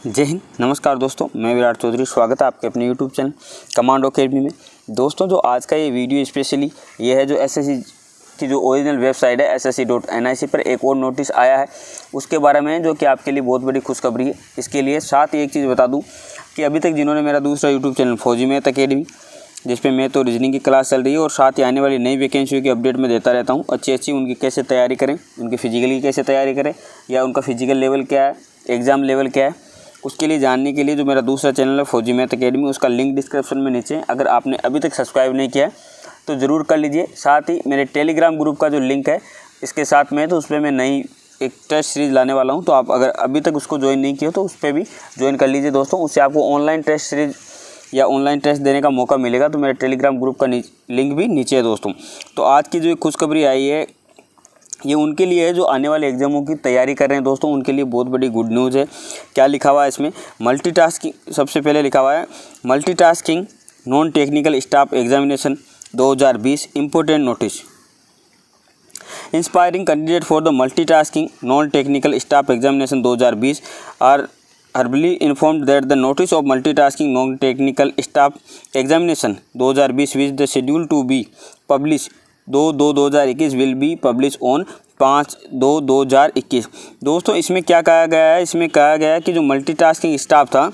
जय हिंद, नमस्कार दोस्तों, मैं विराट चौधरी। स्वागत है आपके अपने यूट्यूब चैनल कमांडो अकेडमी में। दोस्तों, जो आज का ये वीडियो स्पेशली ये है, जो एसएससी की जो ओरिजिनल वेबसाइट है ssc.nic पर एक और नोटिस आया है उसके बारे में, जो कि आपके लिए बहुत बड़ी खुशखबरी है। इसके लिए साथ ही एक चीज़ बता दूं कि अभी तक जिन्होंने मेरा दूसरा YouTube channel Fauji math academy, जिस पे मैथ और रीजनिंग की क्लास चल रही है, और साथ ही आने वाली नई वैकेंसियों की अपडेट मैं देता रहता हूँ। अच्छी उनकी कैसे तैयारी करें, उनकी फिजिकल की कैसे तैयारी करें, या उनका फिजिकल लेवल क्या है, एग्ज़ाम लेवल क्या है, उसके लिए जानने के लिए जो मेरा दूसरा चैनल है फौजी मैथ अकेडमी, उसका लिंक डिस्क्रिप्शन में नीचे है। अगर आपने अभी तक सब्सक्राइब नहीं किया है तो ज़रूर कर लीजिए। साथ ही मेरे टेलीग्राम ग्रुप का जो लिंक है इसके साथ में, तो उस पर मैं नई एक टेस्ट सीरीज़ लाने वाला हूं, तो आप अगर अभी तक उसको ज्वाइन नहीं किया तो उस पर भी ज्वाइन कर लीजिए दोस्तों। उससे आपको ऑनलाइन टेस्ट सीरीज़ या ऑनलाइन टेस्ट देने का मौका मिलेगा। तो मेरे टेलीग्राम ग्रुप का लिंक भी नीचे है दोस्तों। तो आज की जो खुशखबरी आई है ये उनके लिए है जो आने वाले एग्जामों की तैयारी कर रहे हैं दोस्तों। उनके लिए बहुत बड़ी गुड न्यूज़ है। क्या लिखा हुआ है इसमें? मल्टीटास्किंग, सबसे पहले लिखा हुआ है multitasking non technical staff examination 2020 important notice. Inspiring candidate for the multitasking non technical staff examination 2020 are hereby informed that the notice of multitasking non technical staff examination 2020 which the schedule to be publish 2/2/2021 will be publish on 5/2/2021। दोस्तों, इसमें क्या कहा गया है? इसमें कहा गया है कि जो मल्टीटास्किंग स्टाफ था,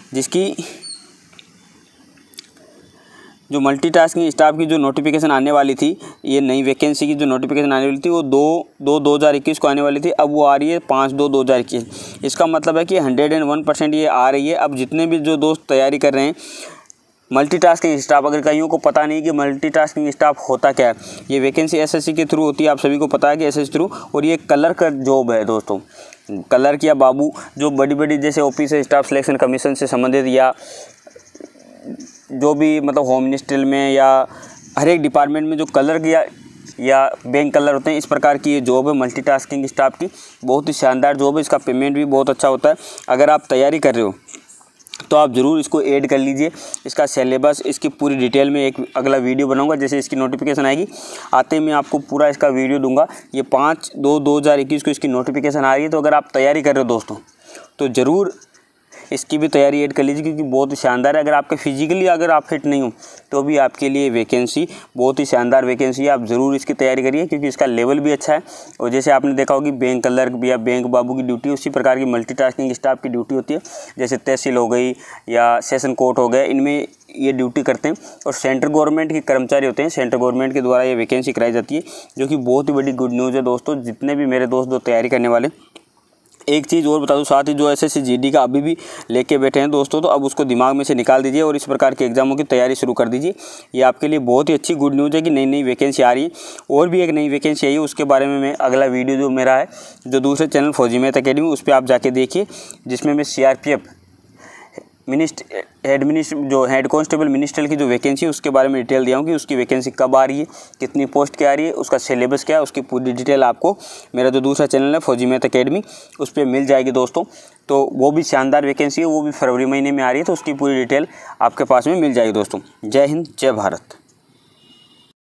जो मल्टीटास्किंग स्टाफ की जो नोटिफिकेशन आने वाली थी, ये नई वैकेंसी की जो नोटिफिकेशन आने वाली थी वो 2/2/2021 को आने वाली थी। अब वो आ रही है 5/2/2021। इसका मतलब है कि 101% ये आ रही है। अब जितने भी जो दोस्त तैयारी कर रहे हैं मल्टीटास्किंग स्टाफ, अगर कईयों को पता नहीं कि मल्टीटास्किंग स्टाफ होता क्या है, ये वैकेंसी एसएससी के थ्रू होती है। आप सभी को पता है कि एसएससी थ्रू, और ये कलर का जॉब है दोस्तों। कलर किया बाबू, जो बड़ी बड़ी जैसे ऑफिस है, स्टाफ सिलेक्शन कमीशन से संबंधित, या जो भी मतलब होम मिनिस्ट्री में या हर एक डिपार्टमेंट में जो कलर किया या बैंक कलर होते हैं, इस प्रकार की ये जॉब है मल्टीटास्किंग स्टाफ की। बहुत ही शानदार जॉब है। इसका पेमेंट भी बहुत अच्छा होता है। अगर आप तैयारी कर रहे हो तो आप ज़रूर इसको ऐड कर लीजिए। इसका सिलेबस, इसकी पूरी डिटेल में एक अगला वीडियो बनाऊंगा। जैसे इसकी नोटिफिकेशन आएगी आते ही मैं आपको पूरा इसका वीडियो दूंगा। ये 5/2/2021 को इसकी नोटिफिकेशन आ रही है। तो अगर आप तैयारी कर रहे हो दोस्तों तो ज़रूर इसकी भी तैयारी ऐड कर लीजिए, क्योंकि बहुत ही शानदार है। अगर आपके फिजिकली अगर आप फिट नहीं हो तो भी आपके लिए वैकेंसी बहुत ही शानदार वैकेंसी है। आप ज़रूर इसकी तैयारी करिए, क्योंकि इसका लेवल भी अच्छा है। और जैसे आपने देखा होगी बैंक क्लर्क या बैंक बाबू की ड्यूटी, उसी प्रकार की मल्टीटास्किंग स्टाफ की ड्यूटी होती है। जैसे तहसील हो गई या सेशन कोर्ट हो गए, इनमें ये ड्यूटी करते हैं। और सेंट्रल गवर्नमेंट के कर्मचारी होते हैं, सेंट्रल गवर्नमेंट के द्वारा ये वैकेंसी कराई जाती है, जो कि बहुत ही बड़ी गुड न्यूज़ है दोस्तों। जितने भी मेरे दोस्त जो तैयारी करने वाले, एक चीज़ और बता दूं, साथ ही जो एसएससी जीडी का अभी भी लेके बैठे हैं दोस्तों, तो अब उसको दिमाग में से निकाल दीजिए और इस प्रकार के एग्जामों की तैयारी शुरू कर दीजिए। ये आपके लिए बहुत ही अच्छी गुड न्यूज़ है कि नई नई वैकेंसी आ रही है। और भी एक नई वैकेंसी आई है, उसके बारे में मैं अगला वीडियो जो मेरा है, जो दूसरे चैनल फौजी मैथ अकेडमी, उस पर आप जाके देखिए, जिसमें मैं सीआरपीएफ जो हेड कांस्टेबल मिनिस्टर की जो वैकेंसी है उसके बारे में डिटेल दिया हूँ कि उसकी वैकेंसी कब आ रही है, कितनी पोस्ट क्या आ रही है, उसका सिलेबस क्या है, उसकी पूरी डिटेल आपको मेरा जो दूसरा चैनल है फौजी मैथ अकेडमी, उस पर मिल जाएगी दोस्तों। तो वो भी शानदार वैकेंसी है, वो भी फरवरी महीने में आ रही है, तो उसकी पूरी डिटेल आपके पास में मिल जाएगी दोस्तों। जय हिंद, जय भारत।